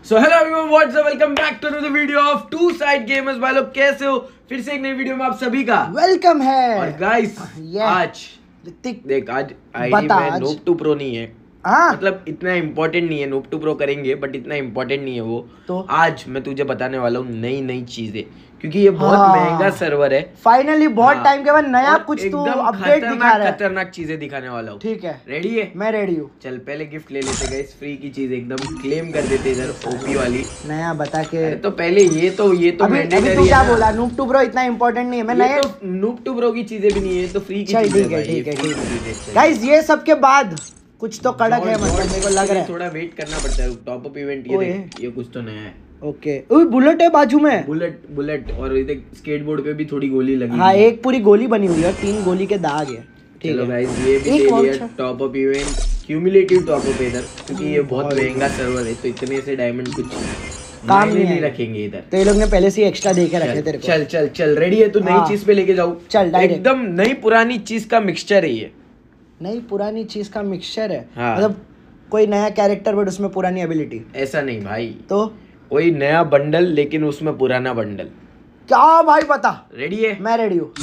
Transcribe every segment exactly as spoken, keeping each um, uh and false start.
So hello everyone, what's up, welcome back to another video of two side gamers. भाई लोग कैसे हो? फिर से एक नई वीडियो में आप सभी का वेलकम है। और गाइस आज देख आज आईडी में नूब टू प्रो नहीं है। हाँ? मतलब इतना इम्पोर्टेंट नहीं है, नूब टू प्रो करेंगे बट इतना इम्पोर्टेंट नहीं है वो। तो आज मैं तुझे बताने वाला हूँ नई नई चीजें, क्योंकि ये बहुत हाँ। महंगा सर्वर है। फाइनली बहुत टाइम हाँ। के बाद नया कुछ तो अपडेट दिखा रहा है, खतरनाक चीजें दिखाने वाला हूँ। ठीक है, रेडी है? मैं रेडी हूँ। चल पहले गिफ्ट ले लेते गाइस, फ्री की चीज एकदम क्लेम कर देते इधर ओपी वाली नया बता के। तो पहले ये तो ये तो मैंडेटरी है। तू क्या बोला? नूब टू प्रो इतना इम्पोर्टेंट नहीं है। मैं नया तो नूब टू प्रो की चीजें भी नहीं है, तो फ्री की चीजें है। ठीक है गाइस, ये सब के बाद कुछ तो कड़क है, मतलब मेरे को लग रहा है थोड़ा वेट करना पड़ता है। टॉप अप इवेंट ये देख, ये कुछ तो नया है। ओके ओए बुलेट है बाजू में, बुलेट बुलेट और ये स्केटबोर्ड पे भी थोड़ी गोली लगी। हाँ एक पूरी गोली बनी हुई है, तीन गोली के दाग है। चलो गाइस, ये भी ले लिया top up event, cumulative top up इधर, क्योंकि ये बहुत महंगा सर्वर है तो इतने से डायमंड कुछ काम नहीं, नहीं रखेंगे इधर। तो ये लोग ने पहले से ही एक्स्ट्रा दे के रखे तेरे को। चल चल चल रेडी है? तो नई चीज पे लेके जाऊं? चल एकदम नई पुरानी चीज का मिक्सचर है ये। नई पुरानी चीज का मिक्सचर है? हाँ। मतलब कोई नया कैरेक्टर बट उसमें पुरानी एबिलिटी? ऐसा नहीं भाई, तो कोई नया बंडल लेकिन उसमें पुराना बंडल। क्या भाई बता? रेडी है? मैं रेडी हूँ।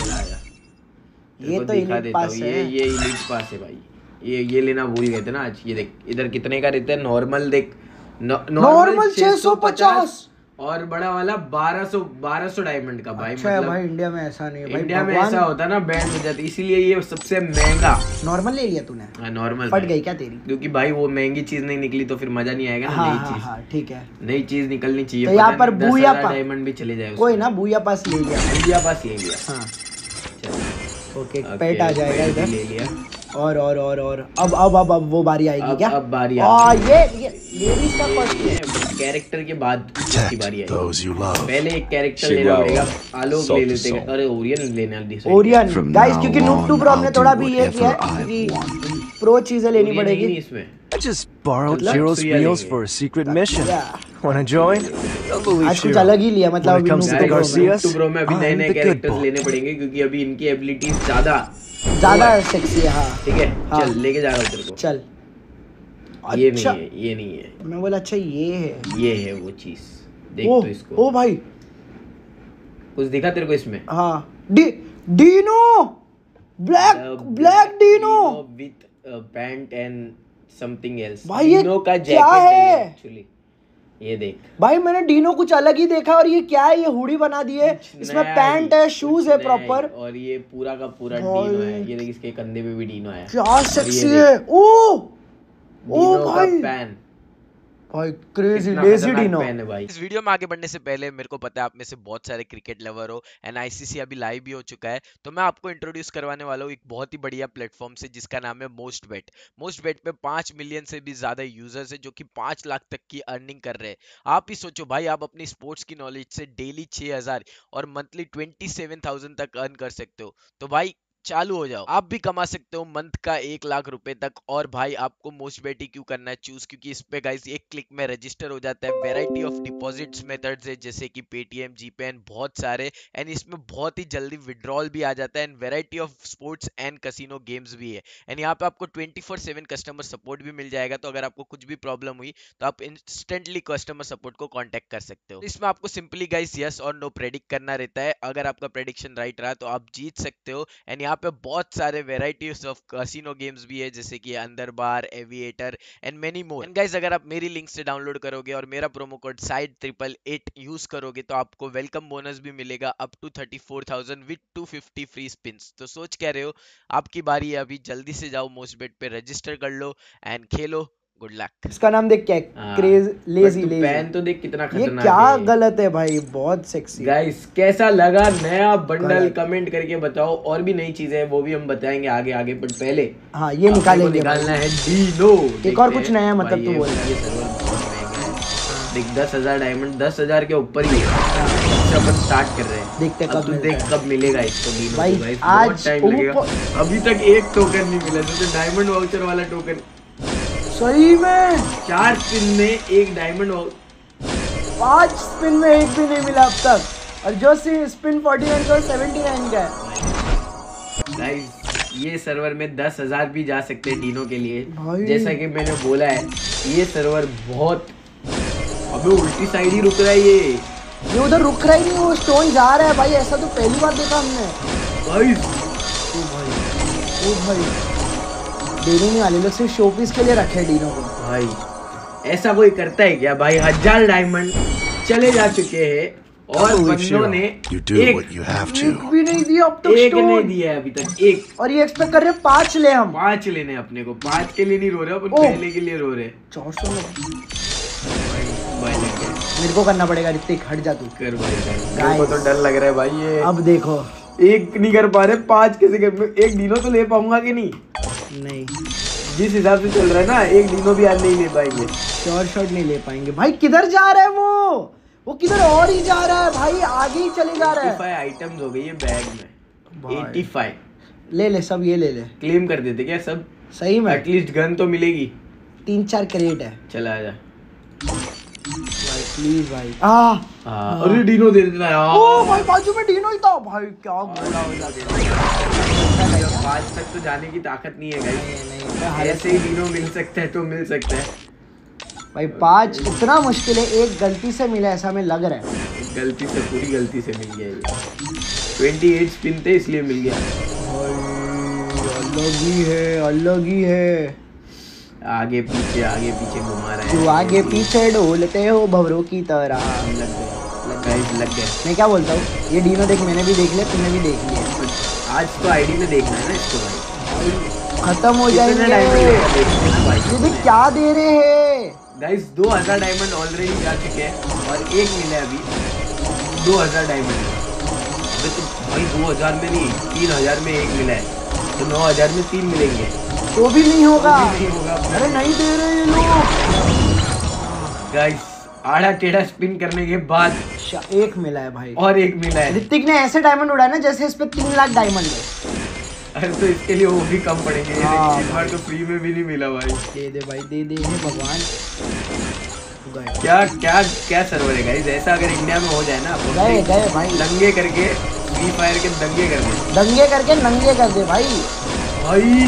ये तो इलीट पास है। ये ये इलीट पास है भाई। ये ये लेना भूल गए थे ना आज। ये देख इधर कितने का रहता है नॉर्मल, देख नॉर्मल छह सौ पचास और बड़ा वाला बारह सौ बारह सौ डायमंड का भाई। अच्छा मतलब भाई इंडिया में ऐसा नहीं है भाई, इंडिया में ऐसा होता ना बैंड हो जाती, इसीलिए ये सबसे महंगा। नॉर्मल ले लिया तूने? हाँ नॉर्मल। फट गई क्या तेरी? क्योंकि भाई वो महंगी चीज नहीं निकली तो फिर मजा नहीं आएगा ना। हाँ, नई चीज हाँ, ठीक है, नई चीज निकलनी चाहिए। तो यहाँ पर बूया पास डायमंड भी चले जाए। कोई ना बूया पास ले लिया, बूया पास ले लिया। हाँ ओके, पेट आ जाएगा इधर। ले लिया और और और और अब अब अब अब वो बारी आएगी। अब, क्या अब बारी आएगी? ये ये लेडीज का फर्स्ट है, कैरेक्टर के बाद की बारी आएगी। पहले एक कैरेक्टर लेना पड़ेगा। आलोक ले लेते हैं। अरे ओरियन लेना है। ओरियन गाइस, क्योंकि नूब टू प्रो हमने थोड़ा भी ये किया है कि प्रो चीजें लेनी पड़ेगी इसमें। I just borrowed Zero's wheels for a secret mission. Wanna join? आज कुछ अलग ही लिया, मतलब अभी नूब टू प्रो में अभी नए नए कैरेक्टर्स लेने पड़ेंगे, क्योंकि अभी इनकी एबिलिटीज ज्यादा ज्यादा सेक्सी है। हाँ ठीक है, चल लेके जा रहा हूँ तेरे को। चल। ये नहीं है, ये नहीं है। मैं बोला अच्छा ये है, ये है वो चीज। देख तो इसको। ओ भाई कुछ दिखा तेरे को इसमें? हाँ D dino black black dino with pant and something else. भाई ये डीनो का क्या है एक्चुअली? ये देख भाई, मैंने डीनो कुछ अलग ही देखा। और ये क्या है? ये हुडी बना दी है, इसमें पैंट है, शूज है प्रॉपर, और ये पूरा का पूरा डीनो है। ये देख इसके कंधे पे भी डीनो है। क्या सेक्सी है। ओ ओ भाई पैन भाई क्रेजी लेजी डीनो है भाई। इस वीडियो में आगे बढ़ने से पहले मेरे को पता है आप में से बहुत सारे क्रिकेट लवर हो, एंड आईसीसी अभी लाइव भी हो चुका है, तो मैं आपको इंट्रोड्यूस करवाने वाला हूँ एक बहुत ही बढ़िया प्लेटफॉर्म से जिसका नाम है मोस्ट बेट। मोस्ट बेट पे पांच मिलियन से भी ज्यादा यूजर्स है जो कि पांच लाख तक की अर्निंग कर रहे हैं। आप ही सोचो भाई, आप अपनी स्पोर्ट्स की नॉलेज से डेली छह हजार और मंथली ट्वेंटी सेवन थाउजेंड तक अर्न कर सकते हो। तो भाई चालू हो जाओ, आप भी कमा सकते हो मंथ का एक लाख रुपए तक। और भाई आपको मोस्ट बेट ही क्यों करना है चूज, क्योंकि इस पे गाइस एक क्लिक में रजिस्टर हो जाता है। वैरायटी ऑफ डिपॉजिट्स मेथड्स है जैसे कि पेटीएम, जीपे एंड बहुत सारे, एंड इसमें बहुत ही जल्दी विड्रॉल भी आ जाता है, and variety of sports and casino games भी है। एंड यहाँ पे आपको twenty four seven customer support भी मिल जाएगा, तो अगर आपको कुछ भी प्रॉब्लम हुई तो आप इंस्टेंटली कस्टमर सपोर्ट को कॉन्टेक्ट कर सकते हो। इसमें आपको सिंपली गाइस यस और नो प्रेडिक्ट करना रहता है। अगर आपका प्रेडिक्शन राइट रहा तो आप जीत सकते हो। एंड यहाँ पे बहुत सारे वेराइटीज ऑफ कैसीनो गेम्स भी है जैसे कि अंदर बार, aviator and many more. And guys अगर आप मेरी लिंक से डाउनलोड करोगे और मेरा promo code side triple eight use करोगे तो आपको वेलकम बोनस भी मिलेगा up to thirty four thousand with two fifty free spins. तो सोच क्या रहे हो, आपकी बारी है अभी। जल्दी से जाओ मोस्ट बेट पे रजिस्टर कर लो एंड खेलो। Good luck. इसका नाम देख क्या है, क्रेज लेजी लेजी। पैन तो देख कितना खतरनाक है। ये क्या गलत है भाई, बहुत सेक्सी। गाइस कैसा लगा नया बंडल कमेंट करके बताओ। और भी नई चीजें हैं वो भी हम बताएंगे आगे आगे, बट पहले हाँ ये निकालेंगे, निकालना है डीनो। एक और कुछ नया मतलब तू बोल रहा है। देख दस हजार डायमंड, दस हजार के ऊपर ही अपन स्टार्ट कर रहे हैं। देखते कब तू देख कब मिलेगा इसको डीनो भाई। भाई आज बहुत टाइम लगेगा। अभी तक एक टोकन नहीं मिला, तो डायमंड वाउचर वाला टोकन सही में चार स्पिन में एक डायमंड, पांच स्पिन में एक भी नहीं मिला अब तक, और जो स्पिन फोर्टी नाइन का सेवेंटी नाइन का है। गाइस ये सर्वर में दस हजार भी जा सकते हैं डीनो के लिए। जैसा कि मैंने बोला है ये सर्वर बहुत अबे उल्टी साइड ही रुक रहा है ये ये उधर रुक रहा ही नहीं, वो स्टोन जा रहा है भाई। ऐसा तो पहली बार देखा हमने भाई। ओ भाई ओ भाई देने नहीं वाले लोग, सिर्फ शो पीस के लिए रखे डीनो को भाई। ऐसा कोई करता है क्या भाई? हजार डायमंड चले जा चुके हैं और बंदों ने एक, you do what you have to. एक भी नहीं दिया अब तक। एक नहीं दिया है अभी तक, एक। और ये एक्सपेक्ट कर रहे हैं पांच ले हम। पांच लेने अपने को, पांच के लिए नहीं रो रहे अपन, पहले के लिए रो रहे। चार सौ में भाई लग गया। मेरे को करना पड़ेगा ऋतिक, हट जा तू। कर भाई कर। मेरे को तो डर लग रहा है भाई ये। अब देखो एक नहीं कर पा रहे, पांच कैसे कर? एक डीनो तो ले पाऊंगा कि नहीं? नहीं, जिस हिसाब से चल रहा है ना, एक डीनो भी आज नहीं ले पाएंगे। शॉर्ट शॉट नहीं ले पाएंगे भाई। किधर जा रहा है वो वो किधर और ही जा रहा है भाई, आगे ही चले जा रहा है। पचासी आइटम्स हो गई है बैग में। पचासी ले ले सब, ये ले ले। क्लेम कर देते क्या सब? सही में एटलीस्ट गन तो मिलेगी। तीन चार क्रेट है। चला जा भाई प्लीज भाई। आ हाँ, अरे डीनो दे देता यार। ओ भाई बाजू में डीनो ही था भाई, क्या गोला हो जाता। पाँच तक तो जाने की ताकत नहीं है गाइस। ऐसे ही डीनो मिल सकता है तो मिल सकता है भाई। पाँच इतना मुश्किल है, एक गलती से मिला ऐसा हमें लग रहा है। गलती से, पूरी गलती से मिल गया ये। अट्ठाईस स्पिन थे इसलिए मिल गया भाई। अलग ही है, अलग ही है। आगे पीछे आगे पीछे घुमा रहा है तू आगे पीछे डोलते हो भवरों की तरह। लग गए लग गए लग गए। मैं क्या बोलता हूँ, ये डीनो देख, मैंने भी देख लिया, तुमने भी देख लिया। आज तो आईडी में देखना है ना इसको भाई, खत्म हो जाएंगे। ये भी क्या दे रहे हैं गाइस? दो हजार डायमंड ऑलरेडी जा चुके हैं और एक मिला है अभी। दो हजार डायमंड अबे तो भाई दो हजार में नहीं, तीन हजार में एक मिला है, तो नौ हजार में तीन मिलेंगे। तो भी नहीं होगा, तो भी नहीं होगा। अरे नहीं दे रहे ये लोग गाइस। आड़ा टेढ़ा स्पिन करने के बाद एक मिला है भाई, और एक मिला है। ऋतिक ने ऐसे डायमंड उड़ाया ना जैसे इस पे तीन लाख डायमंड है। अरे तो इसके लिए वो भी कम पड़ेंगे। हाँ, इस बार तो फ्री में भी नहीं मिला भाई। दे दे भाई, दे दे हे भगवान। क्या क्या क्या सर्वर है गाइस? ऐसा अगर इंडिया में हो जाए ना, गए गए भाई, दंगे करके फ्री फायर के दंगे कर दे, दंगे करके नंगे कर दे भाई। भाई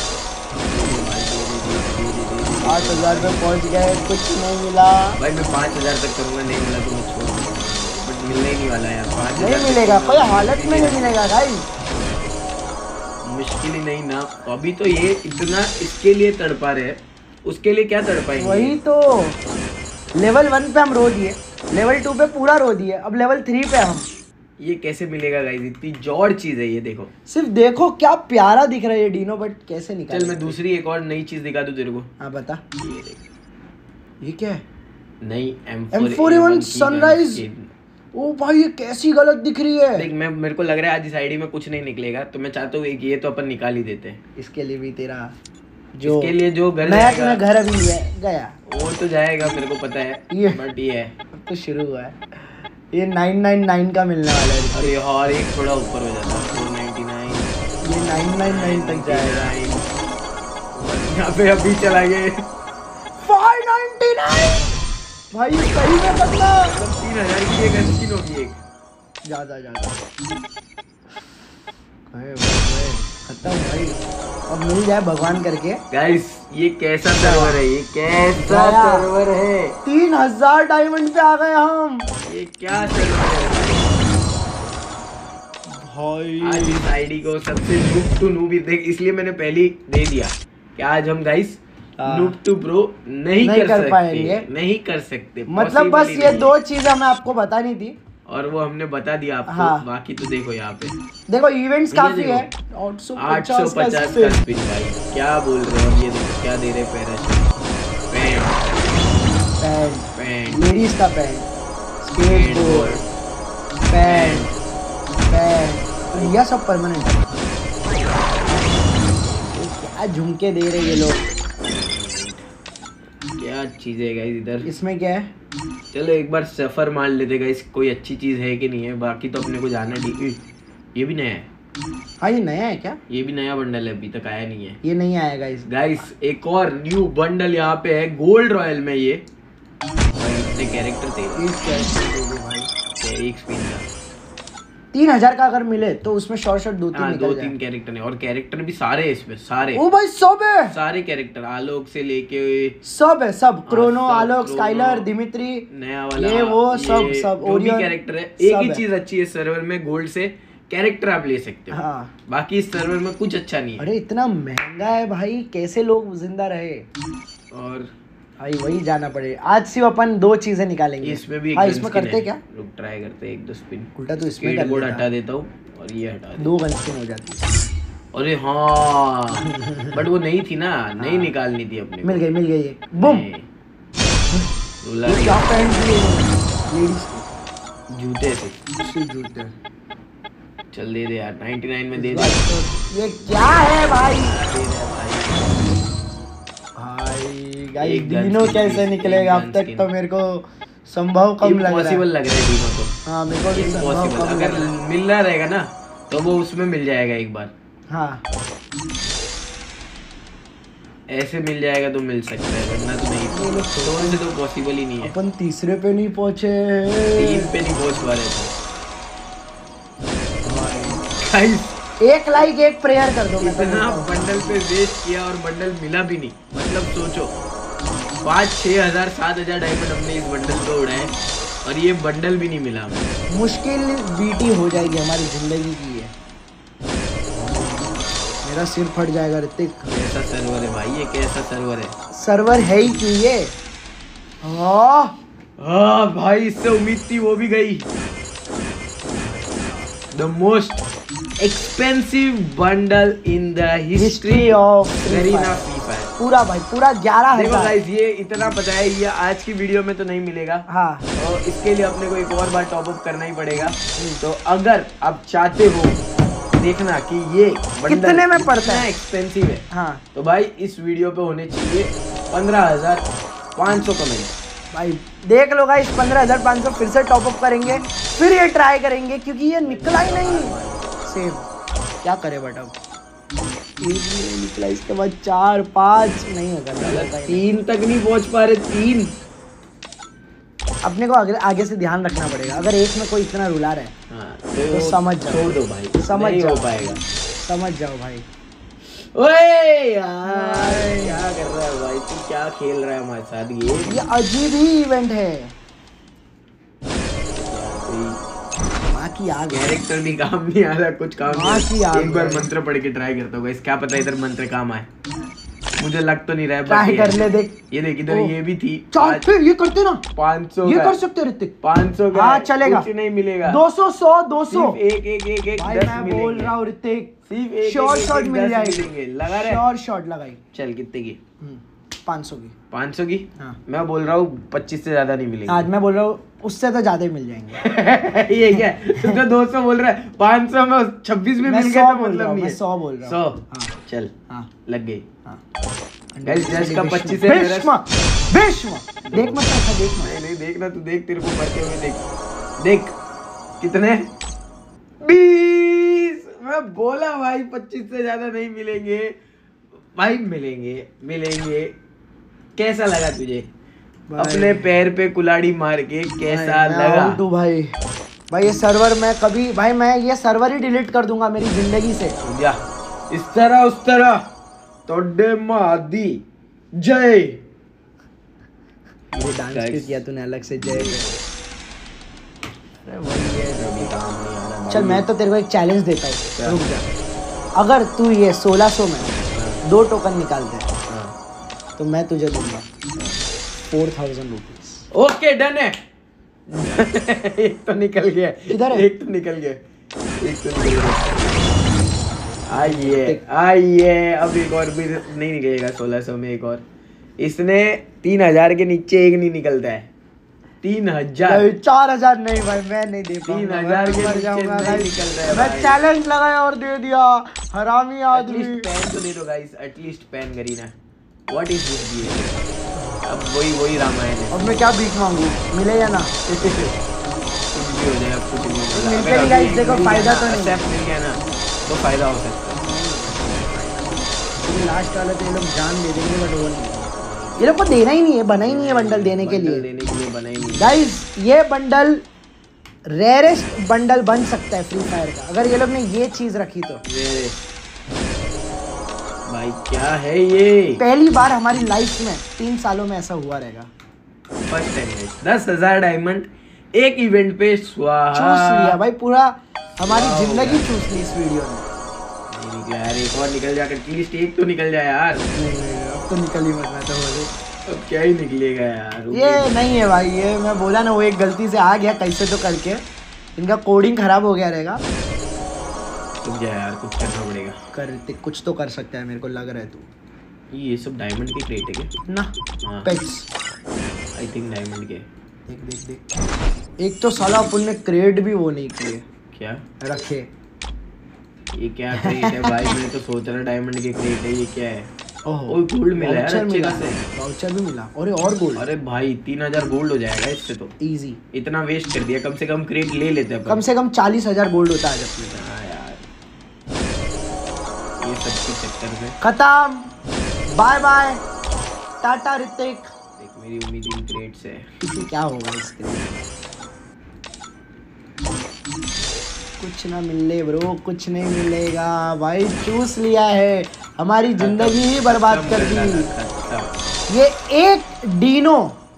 आठ हजार पे पहुंच गए, कुछ नहीं मिला भाई। मैं पाँच हजार तक करूंगा, नहीं मिला तो मैं छोड़ दूंगा, बट मिलने ही नहीं वाला यार। पाँच नहीं मिलेगा, कोई हालत में नहीं मिलेगा भाई। मुश्किल ही नहीं ना। अभी तो ये इतना इसके लिए तड़पा रहे हैं, उसके लिए क्या तड़पाएंगे? वही तो। लेवल वन पे हम रो दिए, लेवल टू पे पूरा रो दिए, अब लेवल थ्री पे हम। ये कैसे मिलेगा गाइस? इतनी जोड़ चीज है ये। देखो सिर्फ देखो क्या प्यारा दिख रहा है ये डीनो, बट कैसे निकाल। चल मैं दूसरी एक और नई चीज दिखा दूं तेरे को। हाँ बता। ये देख, ये क्या है? नई M M four A one sunrise. ओ भाई ये कैसी गलत दिख रही है। देख मैं मेरे को लग रहा है आज इस आईडी में कुछ नहीं निकलेगा, तो मैं चाहता हूँ ये तो अपन निकाल ही देते हैं। इसके लिए भी तेरा जो इसके लिए जो घर नया अपना घर अभी है गया, वो तो जाएगा मेरे को पता है। ये बट ये है तो शुरू हुआ है, ये नाइन नाइन नाइन का मिलने वाला है। अरे और एक थोड़ा ऊपर हो जाता है, फोर नाइंटी नाइन। ये नाइन नाइन नाइन तक जाएगा। यहाँ पे अभी चला गए फाइव नाइंटी नाइन भाई, सही में बदला। तीन हजार की एक स्किन होगी एक। ज्यादा ज्यादा खत्म भाई, अब मिल जाए भगवान करके। गाइस ये कैसा सर्वर है? ये कैसा सर्वर है? तीन हजार डायमंड पे आ गए हम। ये क्या सर्वर है भाई? आज इस आईडी को सबसे नूब टू नूब देख, इसलिए मैंने पहले ही दे दिया कि आज हम गाइस नूब टू प्रो नहीं, नहीं कर, कर पाएंगे, नहीं कर सकते। मतलब बस ये दो चीजें हमें आपको बतानी थी और वो हमने बता दिया आपको। हाँ। बाकी तो देखो यहाँ पे देखो इवेंट्स काफी है। आठ सौ पचास का स्पिन भाई, क्या बोल रहे हो? ये देखो क्या दे रहे, parachute, pant pant pant ladies का पैंट, स्केटबोर्ड, पैंट पैंट, यह सब परमानेंट है। क्या झुमके दे रहे ये लोग, क्या चीज है गाइस इधर? इसमें क्या है? चलो एक बार सफर मार लेते गाइस, कोई अच्छी चीज है कि नहीं है। बाकी तो अपने को जाना है। ये भी नया है। हाँ ये नया है क्या? ये भी नया बंडल है, अभी तक आया नहीं है। ये नहीं आएगा इस गाइस। एक और न्यू बंडल यहाँ पे है गोल्ड रॉयल में। ये भाई इतने कैरेक्टर थे भाई, एक स्पिन का तीन हजार का अगर मिले तो उसमें शॉर्ट शॉर्ट दो तीन दो तीन कैरेक्टर है और कैरेक्टर भी सारे है इसमें, सारे ओ भाई सब है, सारे कैरेक्टर आलोक से लेके सब है, सब क्रोनो, आलोक, स्काइलर, दिमित्री, नया वाला ये वो सब सब ओरियन कैरेक्टर है। एक ही चीज अच्छी है सर्वर में, गोल्ड से कैरेक्टर आप ले सकते हो। हाँ। बाकी इस सर्वर में कुछ अच्छा नहीं है। अरे इतना महंगा है भाई, कैसे लोग जिंदा रहे। और भाई वही जाना पड़े। आज सिर्फ अपन दो चीजें निकालेंगे। इसमें भी हाँ, इसमें करते क्या, रुक ट्राई करते एक दो स्पिन। उल्टा तो इसमें कर बोर्ड हटा देता हूँ और ये हटा देता, दो गन स्पिन हो जाती है। अरे हाँ बट वो नहीं थी ना, नहीं निकालनी थी अपने। मिल गई मिल गई ये, बूम। क्या पहन लिए जूते थे, जूते। चल दे दे यार, निन्यानवे में दे दे। ये क्या है भाई, दे दे भाई। भाई गाइस डीनो कैसे निकलेगा अब तक तो मेरे को संभव कम लग रहा है। इम्पॉसिबल लग रहा है डीनो तो। हाँ मेरे को भी संभव कम अगर मिल रहा रहेगा ना तो वो उसमें मिल जाएगा एक बार। हाँ ऐसे मिल जाएगा तो मिल सकता है, वरना तो नहीं। तो से तो पॉसिबल ही नहीं है। अपन तीसरे पे नहीं पहुंचे, तीन पे नहीं पहुंच पा रहे थे। एक लाइक एक प्रेयर कर दो। इतना बंडल पे वेस्ट किया और बंडल मिला भी नहीं। मतलब सोचो पाँच छह हजार सात हजार डायमंड हमने इस बंडल को उड़ाए और ये बंडल भी नहीं मिला। मुश्किल बीटी हो जाएगी हमारी जिंदगी की है। मेरा सिर फट जाएगा ऋतिक। कैसा सर्वर है भाई ये, कैसा सर्वर है। सर्वर है ही क्यों ये। हाँ भाई इससे उम्मीद थी वो भी गई। The most expensive bundle in the history of Garena Free Fire. पूरा भाई पूरा ग्यारह हजार। देखो गाइस ये इतना पता है, ये आज की वीडियो में तो नहीं मिलेगा। हाँ। और इसके लिए अपने को एक और बार टॉप अप करना ही पड़ेगा। तो अगर आप चाहते हो देखना कि ये कितने में पड़ता है, एक्सपेंसिव है, हाँ, तो भाई इस वीडियो पे होने चाहिए पंद्रह हजार पाँच सौ कमेंट। भाई देख लो गाइस पंद्रह हजार पाँच सौ फिर से टॉप अप करेंगे, फिर ये ट्राई करेंगे क्योंकि ये निकला ही नहीं। सेम क्या करे बट अब एक भी नहीं निकला, इसके बाद चार पाँच नहीं होगा, तीन तक नहीं पहुंच पा रहे। तीन अपने को आगे आगे से ध्यान रखना पड़ेगा। अगर एक में कोई इतना रुला रहा है हाँ, तो, तो समझ जाओ, छोड़ दो भाई, समझ नहीं जाओ, हो पाएगा। समझ जाओ भाई। ओए यार क्या कर रहा है भाई तू, क्या खेल रहा है हमारे साथ। ये ये अजीब ही इवेंट है। बाकी आ गया कैरेक्टर भी काम नहीं आ रहा, कुछ काम नहीं। एक बार मंत्र पढ़ के ट्राई करता हूँ, क्या पता इधर मंत्र काम आए। मुझे लग तो नहीं रहा है, ट्राई कर ले देख। ये देख इधर ये भी थी। चार फिर ये करते ना पाँच सौ ये कर सकते ऋतिक। पाँच सौ हाँ चलेगा, कुछ नहीं मिलेगा। दो सौ सौ दो सौ एक एक एक एक भाई मैं बोल रहा हूँ ऋतिक, सिर्फ एक शॉर्ट शॉट मिल जाएगी। लगा रहे शॉर्ट शॉट लगाई। चल कितने की, पाँच सौ की। पाँच सौ की हाँ। मैं बोल रहा हूँ पच्चीस से ज्यादा नहीं मिलेगी। आज मैं बोल रहा हूँ उससे तो ज्यादा ही मिल जाएंगे। ये क्या तू तो दो सौ बोल रहा है, पाँच सौ में छब्बीस में मिल गया तो मतलब नहीं है। सौ बोल रहा हूँ। सौ चल हाँ लग गई। हाँ गाइस जज का पच्चीस है मेरा। भीष्म भीष्म देख मत ऐसा देख मत। नहीं नहीं देखना तू, देख तेरे को मरते हुए देख। देख कितने बीस। मैं बोला भाई पच्चीस से ज्यादा नहीं मिलेंगे भाई। मिलेंगे मिलेंगे। कैसा लगा तुझे अपने पैर पे कुल्हाड़ी मार के, कैसा लगा तू भाई। भाई ये सर्वर मैं कभी भाई मैं ये सर्वर ही डिलीट कर दूंगा मेरी जिंदगी से। जा इस तरह उस तरह तोड़े मादी जय। ये डांस क्यों किया तूने अलग से जय पे? अरे वही है अभी काम नहीं आ रहा। चल मैं तो तेरे को एक चैलेंज देता हूँ, रुक जा। अगर तू ये सोलह सौ में दो टोकन निकालते है तो मैं तुझे दूंगा four thousand rupees. Okay done है। एक तो निकल गया, इधर है? एक तो निकल गया, एक तो निकल गया। आइए आइए अब एक और भी नहीं निकलेगा। सोलह सौ में एक और। इसने तीन हजार के नीचे एक नहीं निकलता है। तीन हजार चार हजार नहीं भाई मैं नहीं दे पाऊंगा। तीन हजार के नीचे जाऊंगा नहीं निकल रहा है। मैं चैलेंज लगाया और दे दिया, हरामी आदमी। एटलीस्ट पेन तो दे दो गाइस, एटलीस्ट पेन करीना। What is this behaviour. अब वही वही रामायण है। अब मैं क्या भीख मांगू, मिले या ना। कुछ भी हो जाए, अब कुछ नहीं होगा। मिलके भी गाइस देखो फायदा तो नहीं। एक्सेप्ट मिल गया ना तो फायदा हो सकता है। लास्ट वाला तो ये लोग जान दे देंगे बट वो नहीं, ये लोग को देना ही नहीं है, बना ही नहीं है बंडल देने के लिए। देने के लिए बना ही नहीं। गाइस ये बंडल रेयरेस्ट बंडल बन सकता है फ्री फायर का अगर ये लोग ने ये चीज रखी तो। भाई क्या है ये? पहली बार हमारी लाइफ में तीन सालों में ऐसा हुआ रहेगा। फर्स्ट टाइम दस हजार डायमंड एक इवेंट पे स्वाहा। चूस लिया भाई पूरा, हमारी जिंदगी चूस ली इस वीडियो ने। नहीं निकला यार, एक और निकल जाकर एटलीस्ट एक तो निकल जाए यार। नहीं नहीं अब तो निकल ही मत रहा था बोले। अब क्या ही निकलेगा यार। ये नहीं है भाई, ये मैं बोला ना वो एक गलती से आ गया कैसे तो करके, इनका कोडिंग खराब हो गया रहेगा। तुम जा यार, कुछ करना पड़ेगा। करते कुछ तो कर सकता है मेरे को लग रहा है तू। ये सब डायमंड के क्रेट है क्या? ना हाँ पेट्स आई थिंक डायमंड के। देख देख देख, एक तो साला अपन ने क्रेट भी वो नहीं किए। क्या रखे? ये क्या क्रेट है भाई? मैंने तो सोच रहा डायमंड के क्रेट है। ये क्या है? ओह गोल्ड मिला यार, अच्छे खासे वाउचर भी मिला। अरे और गोल्ड? अरे भाई तीन हजार गोल्ड हो जाएगा इससे तो इजी। इतना वेस्ट कर दिया, कम से कम क्रेट ले लेते हैं। कम से कम चालीस हजार गोल्ड होता है अपने पास। हाँ यार, ये सब के चक्कर में खत्म। Bye bye, tata Hrithik. देख मेरी उम्मीद इन क्रेट से किसी क्या होगा इसके? कुछ ना मिले ब्रो, कुछ नहीं मिलेगा भाई। चूस लिया है, हमारी जिंदगी ही बर्बाद कर दी। ये एक डीनो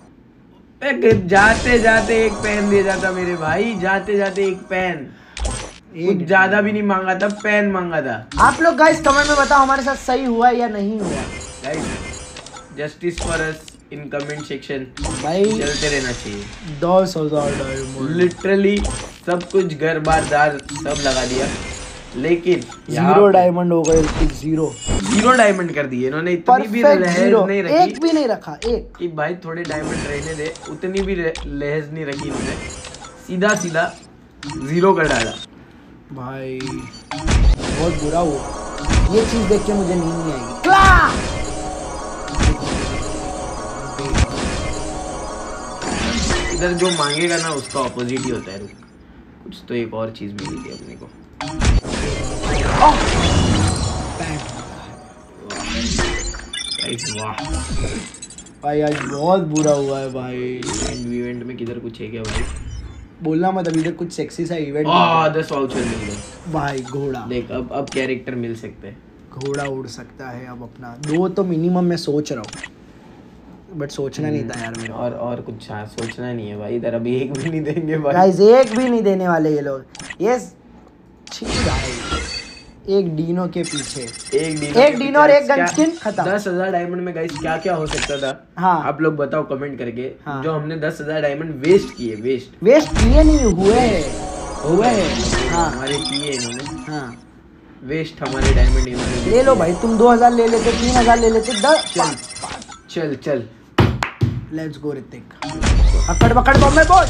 जाते जाते एक पेन दे जाता मेरे भाई, जाते जाते एक पेन। कुछ ज्यादा भी नहीं मांगा था, पेन मांगा था। आप लोग गाइस कमेंट में बताओ हमारे साथ सही हुआ या नहीं हुआ। Guys justice for us in comment section भाई चलते रहना चाहिए। दस हजार डायमंड लिटरली सब कुछ घर बार दार सब लगा दिया, लेकिन जीरो डायमंड हो गए। जीरो जीरो डायमंड कर दिए इन्होंने। इतनी भी लहज नहीं रखी, एक भी नहीं रखा एक कि भाई थोड़े डायमंड रहने दे, उतनी भी लहज नहीं रखी इन्होंने। सीधा सीधा जीरो कर डाला भाई। बहुत बुरा हुआ, ये चीज देख के मुझे नींद नहीं आएगी। क्ला इधर जो मांगेगा ना उसका ऑपोजिट ही होता है। रुक, कुछ तो एक और चीज मिली थी अपने को। वाह भाई आज बहुत बुरा हुआ है भाई। इवेंट इवेंट में किधर कुछ है क्या भाई? बोलना मत, अभी तक कुछ सेक्सी सा इवेंट। आह दस वाउचर मिल गए भाई। घोड़ा देख, अब अब कैरेक्टर मिल सकते हैं। घोड़ा उड़ सकता है अब अपना। दो तो मिनिमम मैं सोच रहा हूँ, बट सोचना नहीं था यार मेरे। और और कुछ हाँ, सोचना नहीं है भाई। इधर अभी एक भी नहीं देंगे भाई। गाइस एक भी नहीं देने वाले ये लोग। ये एक डीनो के पीछे एक डीनो एक डीनो और एक गन स्किन खत्म। दस हजार डायमंड में गाइस क्या क्या हो सकता था? हाँ आप लोग बताओ कमेंट करके। हाँ। जो हमने दस हजार डायमंड वेस्ट किए, वेस्ट वेस्ट किए नहीं हुए हुए हाँ हमारे किए इन्होंने। हाँ वेस्ट हमारे डायमंड इन्होंने। ले लो भाई, तुम दो हजार ले लेते, तीन हजार ले लेते। दस चल चल चल लेट्स गो ऋतिक। अकड़ बकड़ बम में बोल।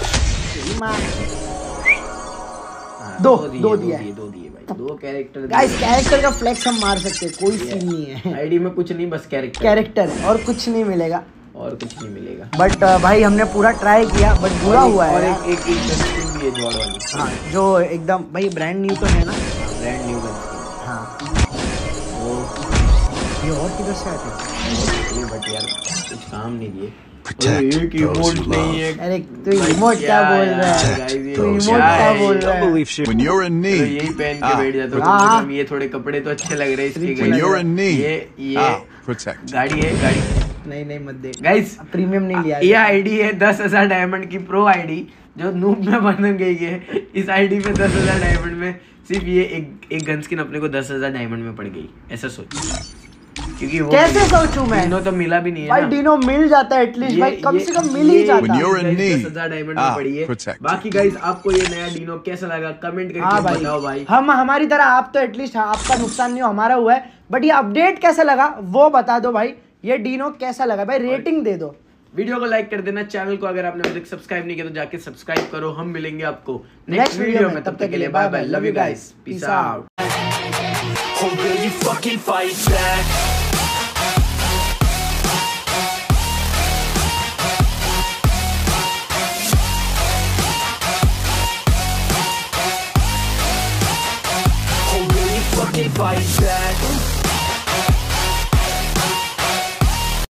दो दो दिया है, दो दिए भाई। दो कैरेक्टर गाइस, कैरेक्टर का फ्लेक्स हम मार सकते हैं, कोई सीन नहीं है। आईडी में कुछ नहीं, बस कैरेक्टर कैरेक्टर और कुछ नहीं मिलेगा। और कुछ नहीं मिलेगा। बट भाई हमने पूरा ट्राई किया, बट बुरा हुआ है। और एक एक एक गन स्किन भी है जॉड वाली। हाँ जो एकदम भाई ब्रांड न्यू तो है ना। Brand new gun skin. हाँ वो ये और किधर से आते हैं? बट यार कुछ काम नहीं दिए। एक इमोट नहीं है। अरे तू इमोट क्या बोल रहा है? तू इमोट क्या बोल रहा है? When you're in तो need, यही पहन के बैठ जाता हूँ। हाँ। तो ये थोड़े कपड़े तो अच्छे लग रहे हैं इसके। when you're in need, ये ये ah, protect. गाड़ी है, गाड़ी। नहीं नहीं मत दे गाइस प्रीमियम नहीं लिया। ये आईडी है दस हजार डायमंड की प्रो आईडी, जो नूब में बन गई है। इस आईडी पे दस हजार डायमंड में सिर्फ ये एक एक गन स्किन अपने को दस हजार डायमंड में पड़ गई। ऐसा सोचो, क्योंकि वो कैसे सोचूं मैं? डीनो तो मिला भी नहीं है भाई ना। डीनो मिल जाता है एटलीस्ट भाई, कम से कम मिल ही जाता। When you're in need, दस हजार डायमंड में ah, पड़ी है। protect. बाकी गाइस आपको ये नया डीनो कैसा लगा कमेंट करके हाँ भाई, बताओ भाई। हम हमारी तरह आप तो एटलीस्ट आपका नुकसान नहीं हो, हमारा हुआ है। बट ये अपडेट कैसा लगा वो बता दो भाई। ये डीनो कैसा लगा भाई, रेटिंग दे दो। वीडियो को लाइक कर देना, चैनल को अगर आपने अभी तक सब्सक्राइब नहीं किया तो जाके सब्सक्राइब करो। हम मिलेंगे आपको नेक्स्ट वीडियो में, तब तक के लिए bye bye, love you guys, peace out. Oh, will you fucking fight back?